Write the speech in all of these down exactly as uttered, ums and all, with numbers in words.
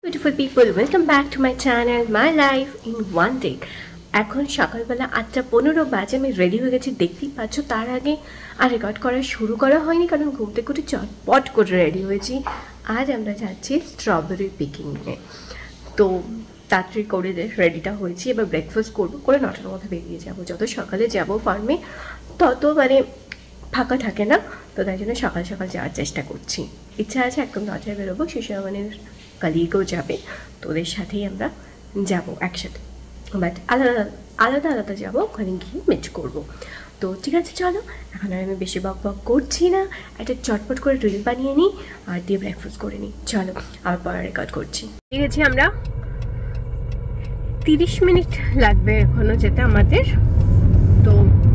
Beautiful people, welcome back to my channel, my life in one take. এখন সকালবেলা আটটা পনেরো বাজে, আমি রেডি হয়ে গেছি, দেখতেই পাচ্ছ। তার আগে আর রেকর্ড করা শুরু করা হয়নি, কারণ ঘুম থেকে উঠে চটপট করে রেডি হয়েছি। আজ আমরা যাচ্ছি স্ট্রবেরি পিকিংয়ে। তো তাড়াতাড়ি করে রেডিটা হয়েছি, এবার ব্রেকফাস্ট করবো, করে নটার মধ্যে বেরিয়ে যাবো। যত সকালে যাব ফার্মে তত মানে ফাঁকা থাকে না, তো তাই জন্য সকাল সকাল যাওয়ার চেষ্টা করছি। ইচ্ছা আছে একদম নটায় বেরোবো, শিশু মানে কালিগও যাবে, তো ওদের সাথেই আমরা যাবো একসাথে, বাট আলাদা আলাদা আলাদা যাবো, ওখানে গিয়ে মিট করবো। তো ঠিক আছে, চলো এখন আর আমি বেশি বক বক করছি না, একটা চটপট করে রিল বানিয়ে নিই আর দিয়ে ব্রেকফাস্ট করে নিই। চলো আবার পরে রেকর্ড করছি। ঠিক আছে, আমরা তিরিশ মিনিট লাগবে এখনো যেতে আমাদের, তো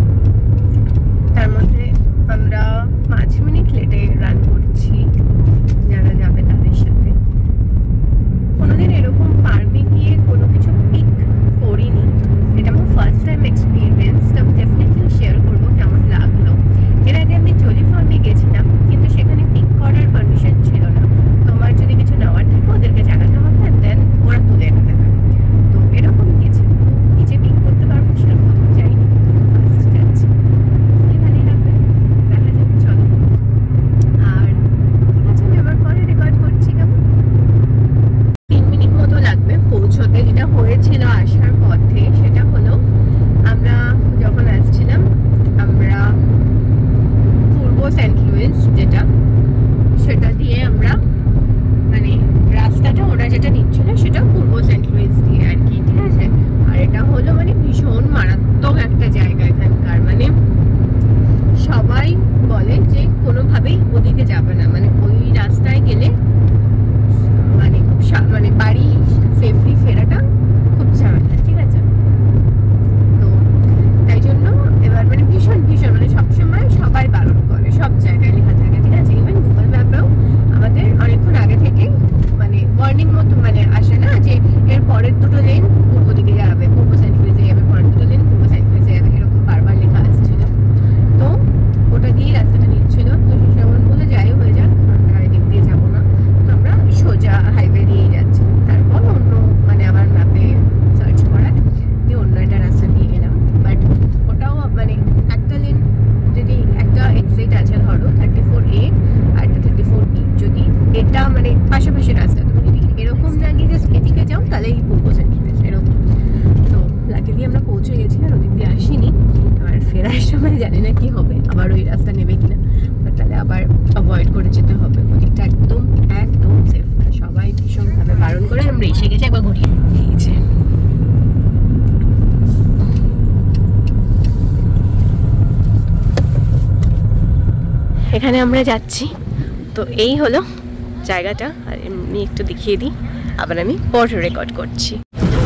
তার মধ্যে আমরা পাঁচ মিনিট লেটে রান করছি যারা যাবে তাদের সাথে। কোনোদিন এরকম ফার্মে গিয়ে কোনো কিছু পিক করিনি, এটা আমার ফার্স্ট টাইম এক্সপিরিয়েন্স। তো ডেফিনেটলি শেয়ার করবো কেমন লাগলো। এর আগে আমি জলি ফার্মে গেছিলাম, কিন্তু সেখানে পিক করার পারমিশন ছিল না। তোমার যদি কিছু নেওয়ার থাকে ওদেরকে জানাতে হবে, দেন ওরা তুলে এনে দেবে। তো এরকম গেছি, নিজে পিক করতে পারবো সেরকম যাইনি, ফার্স্ট যাচ্ছি। ভালোই লাগবে, দেখা যাবে, চলো। আর ঠিক আছে, আমি আবার পরে রেকর্ড করছি। কেমন তিন মিনিট মতো লাগবে পৌঁছতে। যেটা হয়েছিল আসার পথে সেটা হলো, আমরা যখন আসছিলাম আমরা পূর্ব সেন্ট লুইস, যেটা সেটা দিয়ে আমরা মানে রাস্তাটা ওরা যেটা নিচ্ছিল সেটা পূর্ব সেন্ট লুইস দিয়ে আর কি, ঠিক আছে। আর এটা হলো মানে ভীষণ মারাত্মক একটা জায়গা এখানকার, মানে সবাই বলে যে কোনোভাবেই ওদিকে যাবে না, মানে ওই রাস্তায় গেলে মানে খুব মানে বাড়ি সেফলি ফেরাটা খুব ঝামেলা, ঠিক আছে। তো তাই জন্য এবার মানে ভীষণ ভীষণ মানে সবসময় সবাই বারণ করে, সব জায়গায় লেখা থাকে, ঠিক আছে। ইভেন গুগল ম্যাপেও আমাদের অনেকক্ষণ আগে থেকে মানে ওয়ার্নিং মতো মানে আসে না, যে এর পরের দুটো লেন পূর্ব দিকে যাবে, পূর্ব সেন্ট লুইসে যাবে, পরের দুটো লেন পূর্ব সেন্ট লুইসে যাবে, এরকম বারবার লেখা আসছিল। তো ওটা দিয়ে রাস্তাটা নিচ্ছিল, তো সেমন বলে যাই হয়ে যাক, আমরা এদিক দিয়ে যাবো না, তো আমরা সোজা হাইওয়ে দিয়েই যাচ্ছি। তারপর অন্য মানে আবার ম্যাপে সার্চ করার দিয়ে অন্য একটা রাস্তা দিয়ে গেলাম। বাট ওটাও মানে একটা লেন, যদি একটা এক্সিট আছে ধরো থার্টি ফোর এ আর একটা থার্টি ফোর বি, যদি এটা মানে পাশাপাশি রাস্তা, তুমি যদি এরকম না গিয়ে জাস্ট এদিকে যাও তাহলে এই পূর্ব সেন্ট লুইস এরকম। তো লাকিলি আমরা পৌঁছে গেছি, আর ওদিক দিয়ে আসিনি। আর ফেরার সময় জানি না কি হবে, আবার ওই রাস্তা নেবে কিনা, বাট তাহলে আবার অ্যাভয়েড করে যেতে হবে। ওদিকটা একদম একদম সেফ না, সবাই ভীষণভাবে বারণ করে। আমরা এসে গেছি, একবার ঘুরিয়ে দিয়েছে। এখানে আমরা যাচ্ছি, তো এই হলো জায়গাটা। আর এমনি একটু দেখিয়ে দিই, আবার আমি পরে রেকর্ড করছি।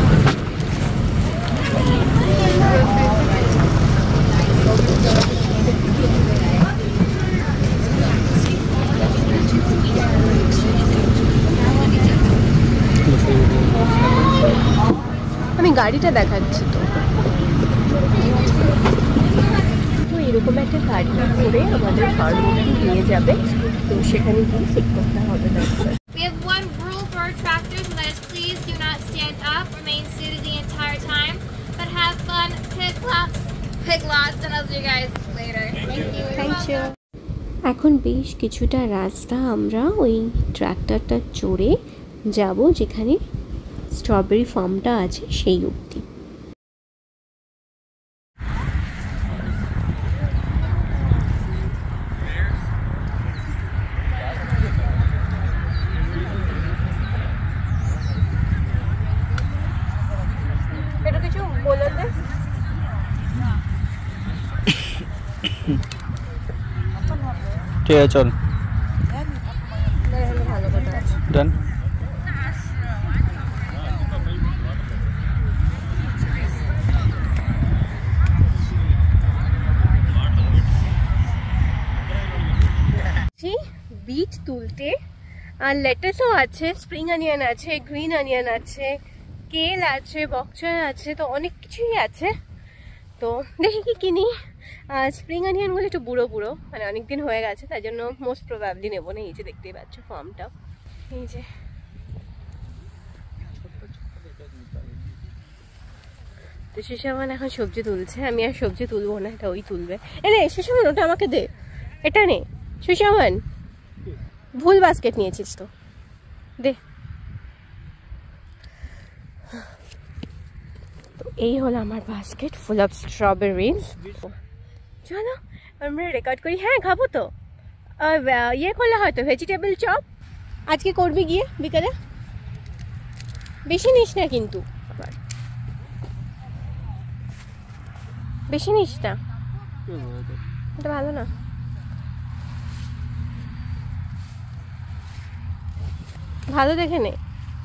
আমি গাড়িটা দেখাচ্ছি। তো এরকম একটা গাড়ি করে আমাদের ফার্ম অবধি নিয়ে যাবে, তো সেখানে গিয়ে ঠিক করতে হবে। We have one rule for our tractors, and that is please do not stand up, remain seated the entire time, but have fun, pick lots, pick lots, and I'll see you guys later. Thank you. Thank you. এখন বেশ কিছুটা রাস্তা আমরা ওই ট্রাক্টরটা চড়ে যাব, যেখানে strawberry ফার্মটা আছে সেই অবধি। ঠিক আছে, চল ডান। বিট তুলতে, আর লেটাসও আছে, স্প্রিং অনিয়ন আছে, গ্রিন অনিয়ন আছে, কেল আছে, বকচয় আছে, তো অনেক কিছুই আছে। তো দেখি কি কিনি। স্প্রিং অনিয়নগুলো একটু বুড়ো বুড়ো, মানে অনেকদিন হয়ে গেছে, তাই জন্য মোস্ট প্রবাবলি নেবো না। এই যে দেখতেই পাচ্ছ ফার্মটা, এই যে তো সুশামান এখন সবজি তুলছে, আমি আর সবজি তুলবো না, এটা ওই তুলবে। এ নে সুশামান, ওটা আমাকে দে, এটা নে সুশামান, ভুল বাস্কেট নিয়েছিস তো, দে। তো এই হলো আমার বাস্কেট ফুল অফ স্ট্রবেরিজ। চলো আমরা রেকর্ড করি। হ্যাঁ খাবো তো, ইয়ে করলে হয়তো ভেজিটেবল চপ আজকে করবি গিয়ে বিকালে, বেশি নিস না কিন্তু, আবার বেশি নিস না, এটা ভালো না। ভালো দেখে নে।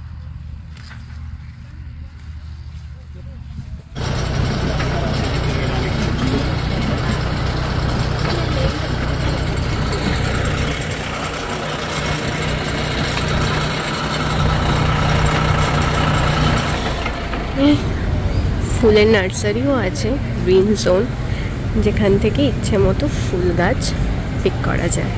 ফুলের নার্সারিও আছে, গ্রিন জোন, যেখান থেকে ইচ্ছে মতো ফুল গাছ পিক করা যায়।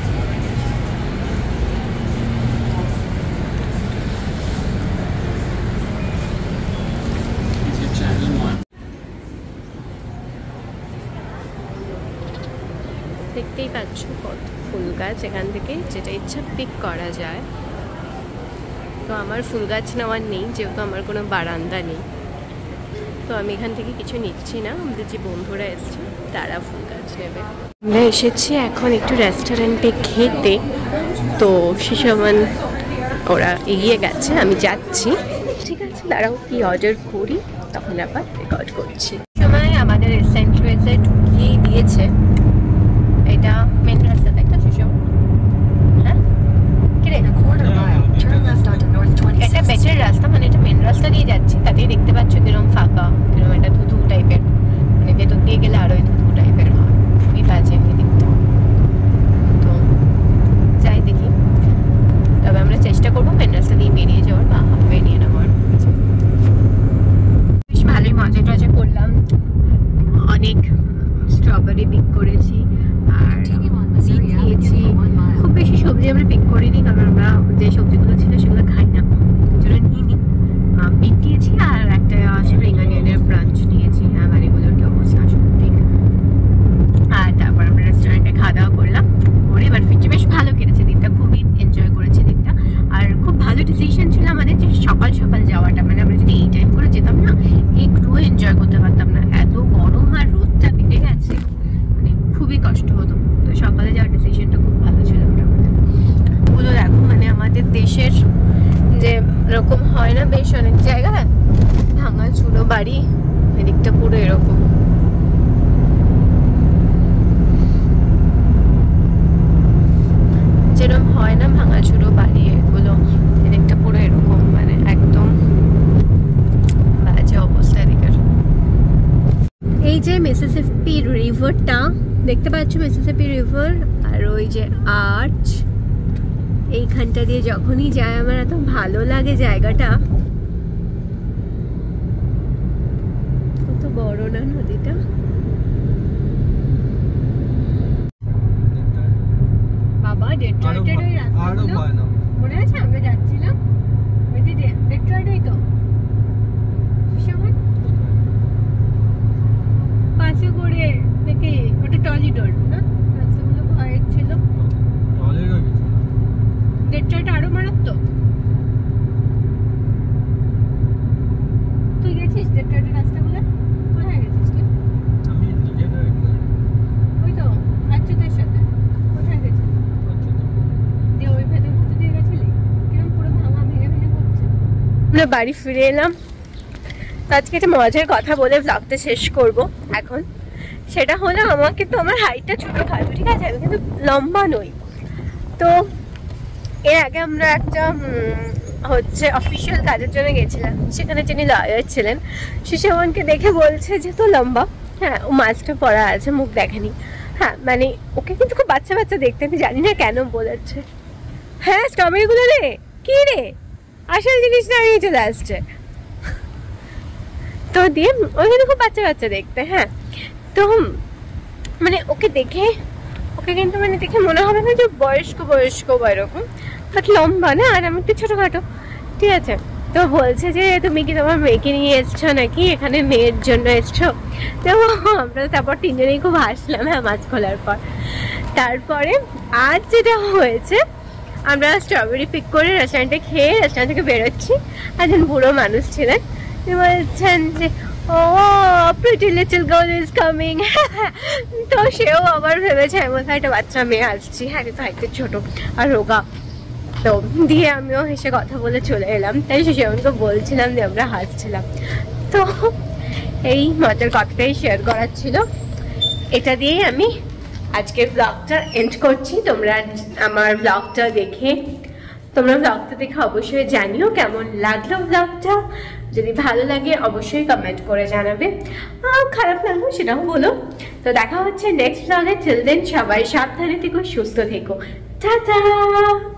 দেখতেই পাচ্ছ কত ফুল গাছ, এখান থেকে যেটা ইচ্ছা পিক করা যায়। তো আমার ফুল গাছ নেওয়ার নেই, যেহেতু আমার কোনো বারান্দা নেই, তো আমি এখান থেকে কিছু নিচ্ছি না। আমাদের যে বন্ধুরা এসছে তারা ফুল গাছ নেবে। আমরা এসেছি এখন একটু রেস্টুরেন্টে খেতে, তো সুশামান ওরা এগিয়ে গেছে, আমি যাচ্ছি। ঠিক আছে, দাঁড়াও কি অর্ডার করি তখন আবার রেকর্ড করছি। সময় আমাদের সেন্ট্রেসে ঢুকিয়ে দিয়েছে, এটা মেন রাস্তা, তাই তো সুশামান? হ্যাঁ এটা বেটার রাস্তা, মানে এটা মেন রাস্তা দিয়ে যাচ্ছি, তাতেই দেখতে পাচ্ছ কিরকম ফাঁকা, কিরকম একটা ধুধু টাইপের, মানে ভেতর দিয়ে গেলে আরোই ধুধু টাইপের হয়, খুবই বাজে এদিকটা। তো যাই দেখি, তবে আমরা চেষ্টা করবো মেন রাস্তা দিয়ে বেরিয়ে যাওয়ার বা হাইওয়ে নিয়ে নেওয়ার। বেশ ভালোই মজা টজা করলাম, অনেক স্ট্রবেরি পিক করেছি আর খেয়েছি। খুব বেশি সবজি আমরা পিক করিনি, কারণ আমরা যে সবজিগুলো ছিল সেগুলো খাই না, যেটা নিইনি। পিক দিয়েছি আর একটা স্প্রিং অনিয়নের ব্রাঞ্চ নিয়েছি। হ্যাঁ বাড়িগুলোর কি অবস্থা সত্যি। আর তারপর আমরা রেস্টুরেন্টে খাওয়া দাওয়া করলাম, করে এবার ফিরছি। বেশ ভালো কেটেছে দিনটা, খুবই এনজয় করেছি দিনটা। আর খুব ভালো ডিসিশন ছিল আমাদের যে সকাল সকাল যাওয়াটা, মানে আমরা যদি এই টাইম করে যেতাম না একটু এনজয় করতে পারতাম না, এত গরম আর রোদটা কেটে গেছে, মানে খুবই কষ্ট হতো। তো সকালে যাওয়ার ডিসিশনটা খুব ভালো ছিল ওটা আমাদের। ওগুলো দেখো, মানে আমাদের দেশের যে এরকম হয় না বেশ অনেক জায়গায় ভাঙা চুনো বাড়ি, এদিকটা পুরো এরকম। যেরকম হয় না ভাঙা চুনো বাড়ি, এগুলো এদিকটা পুরো এরকম, মানে একদম বাজে অবস্থা এদিকের। এই যে মিসিসিপি রিভারটা দেখতে পাচ্ছ, মিসিসিপি রিভার, আর ওই যে আর্চ, এইখানটা দিয়ে যখনই যায় আমার এত ভালো লাগে জায়গাটা। কত বড় না নদীটা। বাবা ডেট্রয়েটের ওই রাস্তাগুলো মনে আছে আমরা যাচ্ছিলাম, ওই যে ডেট্রয়েটই তো পাশে করে দেখে, ওটা টলিডোর না, রাস্তাগুলো ভয়ের ছিল। ডেট্রয়েট আরো মারাত্মক। তুই গেছিস ডেট্রয়েটের রাস্তাগুলো? কোথায় গেছিস তুই? আমি নিজের ওই তো আচ্ছুতের সাথে কোথায় গেছিস? যে ওই ভেতর ভেতর দিয়ে গেছিলি, কিরকম পুরো ভাঙা ভেঙে ভেঙে পড়ছে। আমরা বাড়ি ফিরে এলাম। আজকে একটা মজার কথা বলে ব্লগটা শেষ করব এখন। সেটা হলো, আমাকে তো আমার হাইটটা ছোটখাটো, ঠিক আছে, আমি কিন্তু লম্বা নই। তো এর আগে আমরা একটা হচ্ছে অফিসিয়াল কাজের জন্য গেছিলাম, সেখানে যিনি লয়ার ছিলেন সুশামনকে দেখে বলছে যে তো লম্বা। হ্যাঁ, ও মাস্কটা পরা আছে, মুখ দেখেনি। হ্যাঁ মানে ওকে কিন্তু খুব বাচ্চা বাচ্চা দেখতে, আমি জানি না কেন বলেছে। হ্যাঁ স্ট্রবেরিগুলো রে, কি রে আসল জিনিস না নিয়ে চলে আসছে। তো দিয়ে ওই কিন্তু খুব বাচ্চা বাচ্চা দেখতে। হ্যাঁ তো মানে ওকে দেখে, ওকে কিন্তু মানে দেখে মনে হবে না যে বয়স্ক বয়স্ক বা এরকম, বাট লম্বা না, আর আমি একটু ছোটোখাটো, ঠিক আছে। তো বলছে যে তুমি কি তোমার মেয়েকে নিয়ে এসছো নাকি, এখানে মেয়ের জন্য এসছো? তো আমরা তারপর তিনজনেই খুব হাসলাম হ্যাঁ মাছ খোলার পর। তারপরে আজ যেটা হয়েছে, আমরা স্ট্রবেরি পিক করে রেস্টুরেন্টে খেয়ে রেস্টুরেন্ট থেকে বেরোচ্ছি। একজন বুড়ো মানুষ ছিলেন, বলছেন যে oh pretty little girl is coming. তো সেও আবার ভেবেছে এমন একটা বাচ্চা মেয়ে আসছি, হ্যাঁ তো একটু ছোটো আর রোগা। তো দিয়ে আমিও হেসে কথা বলে চলে এলাম, তাই সেমনকে বলছিলাম যে আমরা হাসছিলাম। তো এই মজার কথাটাই শেয়ার করার ছিল। এটা দিয়েই আমি আজকের ব্লগটা এন্ড করছি। তোমরা আমার ব্লগটা দেখে তোমরা ব্লগটা দেখে অবশ্যই জানিও কেমন লাগলো ব্লগটা। যদি ভালো লাগে অবশ্যই কমেন্ট করে জানাবে, আর খারাপ লাগলো সেটাও বলো। তো দেখা হচ্ছে নেক্সট ব্লগে। টিল দেন সবাই সাবধানে থেকো, সুস্থ থেকো, টাটা।